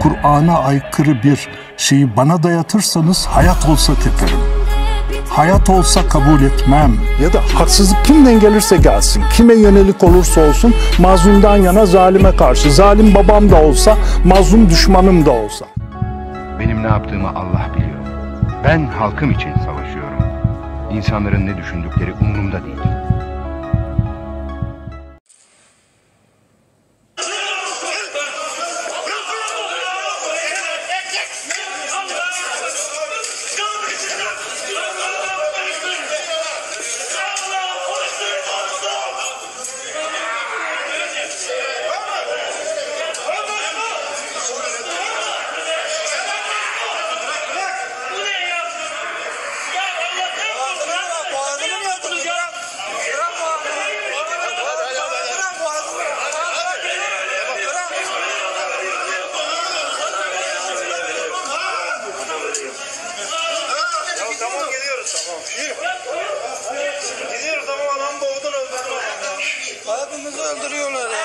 Kur'an'a aykırı bir şeyi bana dayatırsanız hayat olsa teperim. Hayat olsa kabul etmem. Ya da haksızlık kimden gelirse gelsin, kime yönelik olursa olsun mazlumdan yana, zalime karşı. Zalim babam da olsa, mazlum düşmanım da olsa. Benim ne yaptığımı Allah biliyor. Ben halkım için savaşıyorum. İnsanların ne düşündükleri umurumda değil. Tamam geliyoruz tamam. Gidiyoruz tamam, adam boğdun öldürdün. Hayatımızı öldürüyorlar ya.